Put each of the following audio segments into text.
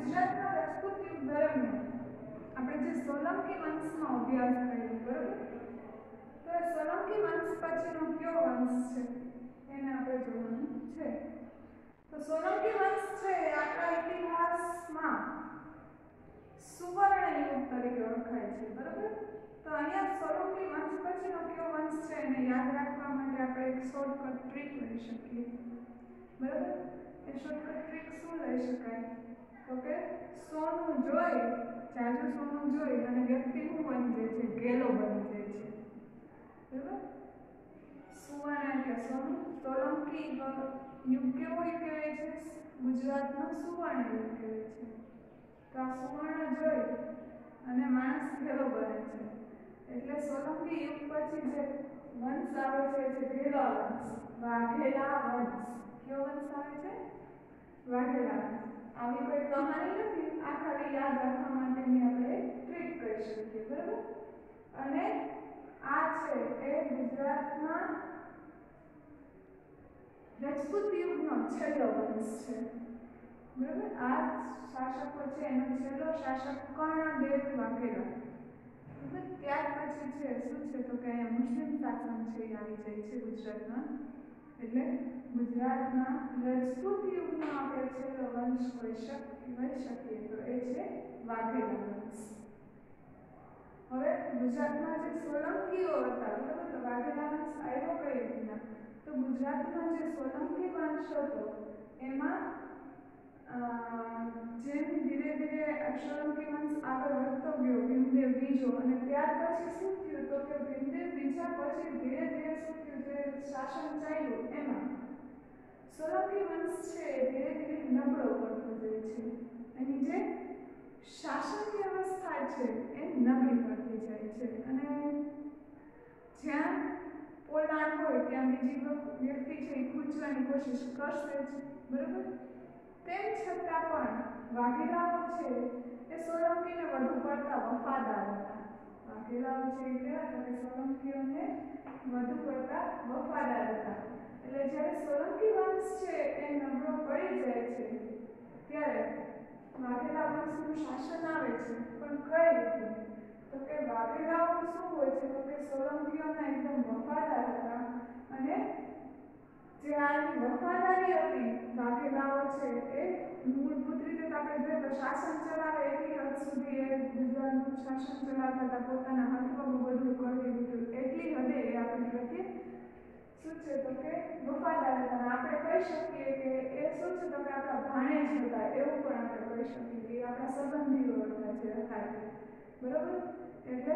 ગુજરાતના રાજપૂત યુગ દરમિયાન આપણે જે સોલંકી વંશનો અભ્યાસ કર્યો, બરોબર? તો એ સોલંકી વંશ પછીનો કયો વંશ છે એને આપણે જોવાનું છે. તો સોલંકી વંશ છે એ આપણા ઇતિહાસમાં સુવર્ણ યુગ તરીકે ઓળખાય છે, બરોબર? તો અહીંયા સોલંકી વંશ પછીનો કયો વંશ છે એને યાદ રાખવા માટે આપણે એક શોર્ટકટ ટ્રીક લઈ શકીએ, બરોબર? એ શોર્ટકટ ટ્રીક શું લઈ શકાય? તો કે સોનું જોઈ, જાજુ સોનું જોઈ અને વ્યક્તિ શું બની જાય છે? ગેલો બની જાય છે, બરોબર? સુવર્ણ એટલે સોનું. સોલંકી યુગ કેવો કહેવાય છે? ગુજરાતનો સુવર્ણ યુગ કહેવાય છે. તો આ સુવર્ણ જોઈ અને માણસ ગેલો બને છે, એટલે સોલંકી યુગ પછી જે વંશ આવે છે જે ગેલા વંશ, વાઘેલા વંશ. કયો વંશ આવે છે? વાઘેલા વંશ. આવી કોઈ કહાની નથી, આ ખાલી યાદ રાખવા માટેની આપણે ટ્રીક કરી શકીએ, બરાબર? અને આ છે એ ગુજરાતના રાજપૂત યુગનો છેલ્લો વંશ છે, બરાબર? આ શાસકો છે એનો છેલ્લો શાસક કર્ણદેવ વાઘેલા. ત્યાર પછી છે શું છે? તો કે અહીંયા મુસ્લિમ શાસન છે એ આવી જાય છે ગુજરાતમાં. એટલે ગુજરાતના રાજપૂત યુગનો આપણે છેલ્લો વંશ કહી શકીએ તો એ છે વાઘેલા વંશ. હવે ગુજરાતમાં જે સોલંકીઓ હતા, બરાબર? તો વાઘેલા વંશ આવ્યો કઈ રીતના? તો ગુજરાતનો જે સોલંકી વંશ હતો એમાં જેમ ધીરે ધીરે સોલંકી વંશ આગળ વધતો ગયો ભીમદેવ બીજો, અને ત્યાર પછી શું થયું? તો કે ભીમદેવ બીજા પછી ધીરે ધીરે શું થયું? જે શાસન ચાલ્યું એમાં સોલંકી વંશ છે એ ધીરે ધીરે નબળો પડતો જાય છે. એની જે શાસન વ્યવસ્થા છે એ નબળી પડતી જાય છે, અને જ્યાં પોલાણ હોય ત્યાં બીજી વ્યક્તિ છે એ ખૂંચવાની કોશિશ કરશે જ, બરાબર? તેમ છતાં પણ વાઘેલાઓ છે એ સોલંકીને વધુ પડતા વફાદાર હતા. વાઘેલાઓ છે એ કેવા હતા કે સોલંકીઓને વધુ પડતા વફાદાર હતા. એટલે જ્યારે સોલંકી વંશ છે એ નબળો પડી જાય છે ત્યારે વાઘેલા વંશનું શાસન આવે છે, પણ કઈ રીતે? તો કે વાઘેલાઓ શું હોય છે? તો કે સોલંકીઓના એકદમ વફાદાર હતા, અને જે આની વફાદારી હતી વાઘેલાઓ છે એ મૂળભૂત રીતે આપણે જોઈએ તો શાસન ચલાવે એટલી હદ સુધી એ ગુજરાતનું શાસન ચલાવતા હતા, પોતાના હાથમાં બધું કરી દીધું, એટલી હદે એ આપણી પ્રત્યે શું છે? તો કે વફાદાર હતા. આપણે કહી શકીએ કે એ શું છે? તો કે આપણા ભાણેજ હતા, એવું પણ આપણે કહી શકીએ કે આપણા સંબંધીઓ હતા જે હતા, બરોબર? એટલે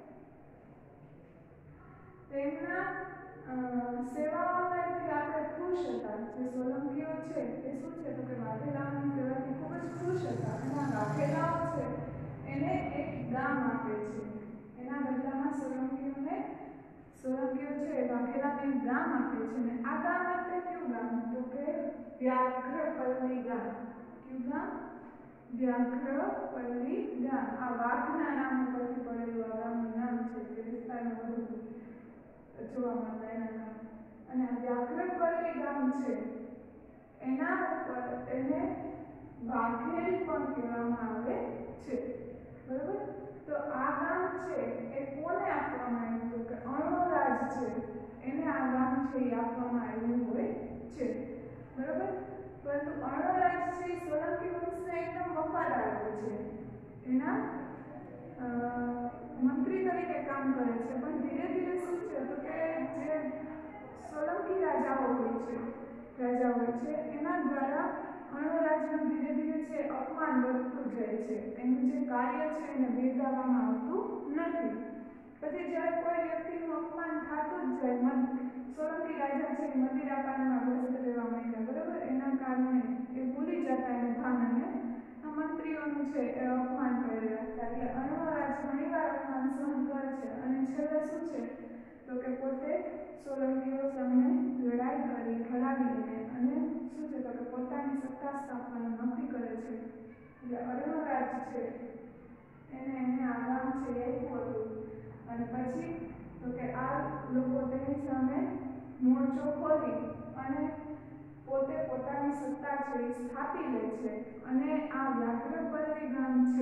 તેમના સેવાઓથી આપણે ખુશ હતા. જે સોલંકીઓ છે એ શું છે? તો કે વાઘેલાઓની સેવાથી ખૂબ જ ખુશ હતા, અને આ વાઘેલાઓ છે એને એક ગામ આપે છે. એના બદલામાં સોલંકીઓ છે એ વાઘેલાને એક ગામ આપે છે, અને આ ગામ એટલે કયું ગામ? તો કે વ્યાઘ્રપલ્લી ગામ. કયું ગામ? વ્યાઘ્રપલ્લી ગામ. આ વાઘના નામ ઉપરથી પડેલું આ ગામનું નામ છે, કે વિસ્તારમાં વધુ જોવા મળતા એના નામ. અને આ વ્યાઘ્રપલ્લી ગામ છે એના ઉપર એને વાઘેલ પણ કહેવામાં આવે છે, બરોબર? તો આ ગામ છે એ કોને આપવામાં આવ્યું? તો કે અણોરાજ છે એને આ ગામ છે એ આપવામાં આવ્યું હોય છે, બરોબર? પરંતુ અણોરાજ છે સોલંકી વંશના એકદમ વફાદાર હોય છે, એના મંત્રી તરીકે કામ કરે છે. પણ ધીરે ધીરે શું છે? તો કે જે સોલંકી રાજાઓ હોય છે એના દ્વારા અણોરાજનું ધીરે ધીરે છે અપમાન વધતું જાય છે. એનું જે કાર્ય છે એને બિરદાવવામાં આવતું નથી. પછી જ્યારે કોઈ વ્યક્તિનું અપમાન થતું જ જાય, સોલંકી રાજા છે મંદિરાપાનમાં વ્યસ્ત રહેવા માંડ્યા, બરાબર? એના કારણે એ ભૂલી જતા એને ભાન, અને મંત્રીઓનું છે એ અપમાન કરી રાખતા. એટલે અણોરાજ ઘણીવાર અપમાન સહન કરે છે, અને છેલ્લે શું છે? તો કે પોતે સોલંકીઓ સામે લડાઈ કરી હરાવીને અને શું છે? તો કે પોતાની સત્તા સ્થાપવાનું નક્કી કરે છે. એટલે અણોરાજ છે એને આ ગામ છે એ આપ્યું હતું, અને પછી તો કે આ લોકો તેની સામે મોરચો ખોલી અને પોતે પોતાની સત્તા છે એ સ્થાપી લે છે અને આ વ્યાઘ્રપલ્લી ગામ છે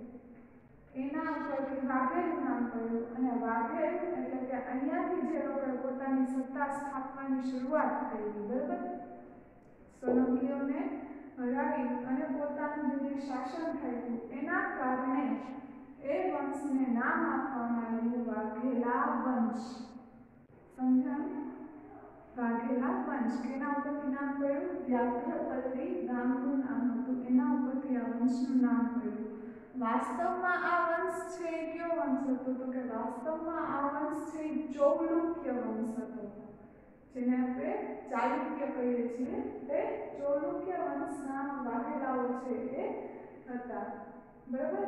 એના ઉપરથી વાઘેલું નામ પડ્યું અને વાઘેલ એટલે કે અહીંયાથી જે લોકોએ પોતાની સત્તા સ્થાપવાની શરૂઆત કરી, બરાબર, સોલંકીઓને હરાવી અને પોતાનું જે શાસન થયું એના કારણે એ વંશને નામ આપવામાં આવ્યું વાઘેલા વંશ. સમજાણું? વાઘેલા વંશ કેના ઉપરથી નામ પડ્યું? વ્યાઘ્રપલ્લી ગામનું નામ હતું, એના ઉપરથી આ વંશનું નામ પડ્યું. વાસ્તવમાં આ વંશ છે એ કયો વંશ હતો? તો કે વાસ્તવમાં આ વંશ છે એ ચૌલુક્ય વંશ હતો, જેને આપણે ચાલુક્ય કહીએ છીએ. તે ચૌલુક્ય વંશના વાઘેલાઓ છે એ હતા, બરાબર.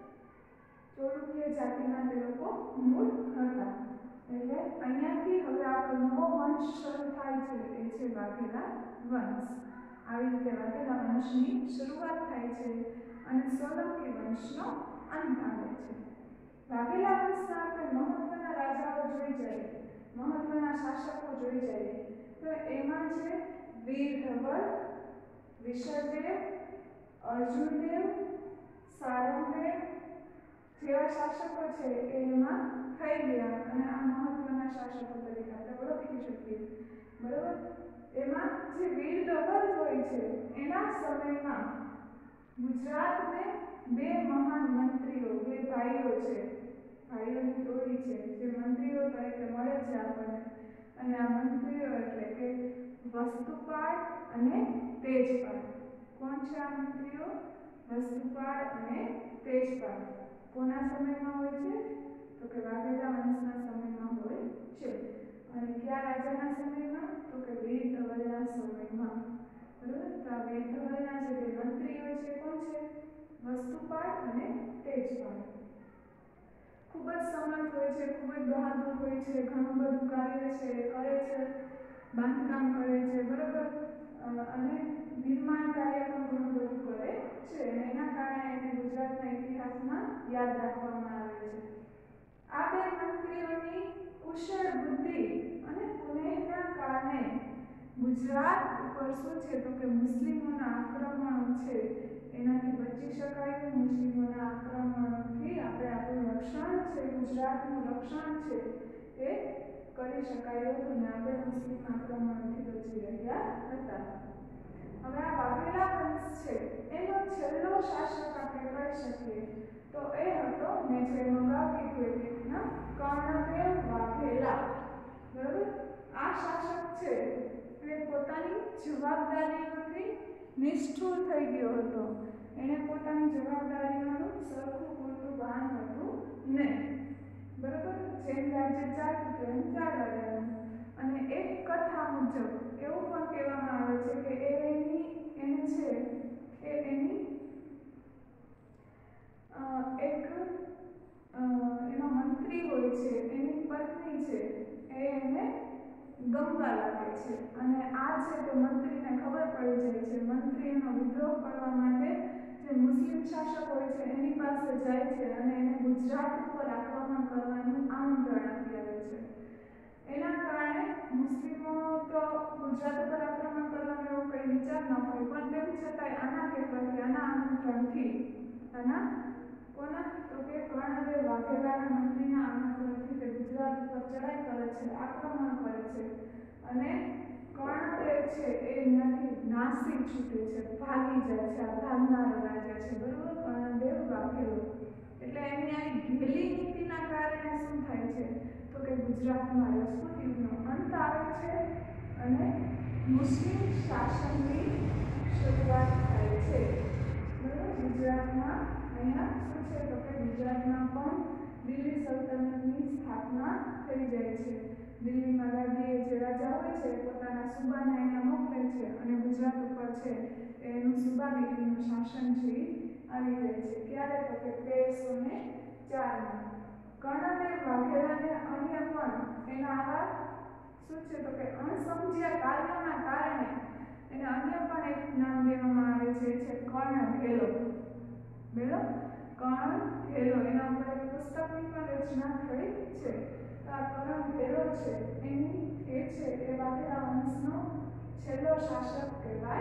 ચૌલુક્ય જાતિના તે લોકો મૂળ હતા. એટલે અહીંયાથી હવે આપણો નવો વંશ શરૂ થાય છે, એ છે વાઘેલા વંશ. આવી રીતે વાઘેલા વંશની શરૂઆત થાય છે અને સોલંકી વંશનો અંત આવે છે. વાઘેલા વંશના આપણે મહત્વના રાજાઓ જોઈ જઈએ, મહત્વના શાસકો જોઈ જઈએ, તો એમાં છે વીર ધવલ, વિશળદેવ, અર્જુનદેવ, સારંગદેવ જેવા શાસકો છે એમાં થઈ ગયા અને આ મહત્વના શાસકો તરીકે આપણે ઓળખી શકીએ, બરાબર. એમાં જે વીર ધવલ હોય છે એના સમયમાં ગુજરાતને બે મહાન મંત્રીઓ, બે ભાઈઓ છે, ભાઈઓની જોડી છે, જે મંત્રીઓ તરીકે મળે છે આપણને. અને આ મંત્રીઓ એટલે કે વસ્તુપાળ અને તેજપાળ. કોણ છે આ મંત્રીઓ? વસ્તુપાળ અને તેજપાળ. કોના સમયમાં હોય છે? તો કે વાઘેલા વંશના સમયમાં હોય છે. અને કયા રાજાના સમયમાં? તો કે વીર ધવલના સમયમાં, બરાબર. તો આ વીર ધવલના જે બે મંત્રીઓ છે કોણ છે? વસ્તુપાળ અને તેજપાળ. ખૂબ જ સમર્થ હોય છે, ખૂબ જ બહાદુર હોય છે, ઘણું બધું કાર્ય છે કરે છે, બાંધકામ કરે છે, બરાબર. અને નિર્માણ કાર્ય પણ ઘણું બધું કરે છે અને એના કારણે એને ગુજરાતના ઇતિહાસમાં યાદ રાખવામાં આવે છે. આ બે મંત્રીઓની કુશળ બુદ્ધિ અને કુનેહના કારણે ગુજરાત ઉપર શું છે તો કે મુસ્લિમોના આક્રમણો છે એનાથી બચી શકાયું. મુસ્લિમોના આક્રમણોથી આપણે આપણું રક્ષણ છે, ગુજરાતનું રક્ષણ છે એ કરી શકાયું હતું ને આપણે મુસ્લિમ આક્રમણોથી બચી રહ્યા હતા. હવે આ વાઘેલા વંશ છે એનો છેલ્લો શાસક આપણે કહી શકીએ તો એ હતો, મેં જે અગાઉ કીધું એ રીતના, કર્ણદેવ વાઘેલા, બરાબર. આ શાસક છે એ પોતાની જવાબદારીઓથી નિષ્ઠુર થઈ ગયો હતો. એણે પોતાની જવાબદારીઓનું સરખું પૂરતું ભાન હતું નહીં, બરાબર. જેમ રાજ્ય ચાલતું હતું એમ ચાલવા દેવાનું. અને એક કથા મુજબ એવું પણ કહેવામાં આવે છે કે એની એક એનો મંત્રી હોય છે, એની પત્ની છે, એને ગમવા લાગે છે અને આ છે તે મંત્રીને ખબર પડી જાય છે. મંત્રી એનો વિદ્રોહ કરવા માટે જે મુસ્લિમ શાસક હોય છે એની પાસે જાય છે અને એને ગુજરાત ઉપર આક્રમણ કરવાનું આમંત્રણ આપી આવે છે. એના કારણે મુસ્લિમો તો ગુજરાત ઉપર આક્રમણ કરવાનો એવો કંઈ વિચાર ન હોય, પણ તેમ છતાંય આના કહેવાથી, આના આમંત્રણથી, કોના તો કે કર્ણદેવ વાઘેલાના મંત્રીના આમંત્રણથી તે ગુજરાત ઉપર ચડાઈ કરે છે, આક્રમણ કરે છે અને કર્ણદેવ છે એ ત્યાંથી નાસી છૂટે છે, ભાગી જાય છે. આ ભાગનારો રાજા છે, બરોબર, કર્ણદેવ વાઘેલો. એટલે એની આ ઘેલી નીતિના કારણે શું થાય છે તો કે ગુજરાતમાં રજપૂત યુગનો અંત આવે છે અને મુસ્લિમ શાસનની શરૂઆત થાય છે, બરોબર. ગુજરાતમાં અહીંયા શું છે તો કે ગુજરાતમાં પણ દિલ્હી સલ્તનતની સ્થાપના થઈ જાય છે. દિલ્હીમાં ગાદીએ જે રાજા હોય છે પોતાના સુબાને અહીંયા મોકલે છે અને ગુજરાત ઉપર છે એનું સુબાગીરીનું શાસન છે આવી જાય છે. ક્યારે તો કે 1304માં. કર્ણદેવ વાઘેલાને અન્ય પણ એના આવા શું છે તો કે અણસમજ્યા કાર્યોના કારણે એને અન્ય પણ એક નામ દેવામાં આવે છે કર્ણઘેલો. બરાબર, કર્ણઘેલો. એના ઉપર એક પુસ્તકની પણ રચના થઈ છે. તો આ કર્ણઘેલો છે એ વાઘેલા વંશનો છેલ્લો શાસક કહેવાય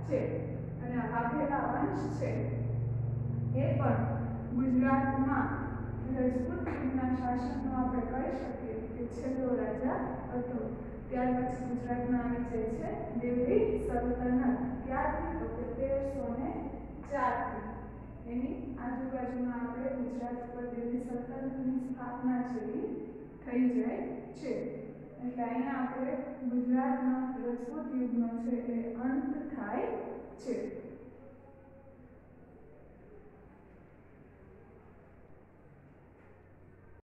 છે અને આ વાઘેલા વંશ છે એ પણ ગુજરાતમાં રજપૂત યુગના શાસનનો આપણે કહી શકીએ કે છેલ્લો રાજા હતો. ત્યાર પછી ગુજરાતમાં આવી જાય છે દિલ્હી સલ્તનત. ક્યારથી? તો કે 1304 એની આજુબાજુમાં આપણે ગુજરાત પર દિલ્હી સલ્તનતની સ્થાપના છે એ થઈ જાય છે. એટલે અહીંયા આપણે ગુજરાતમાં રજપૂત યુગનો છે એ અંત થાય છે.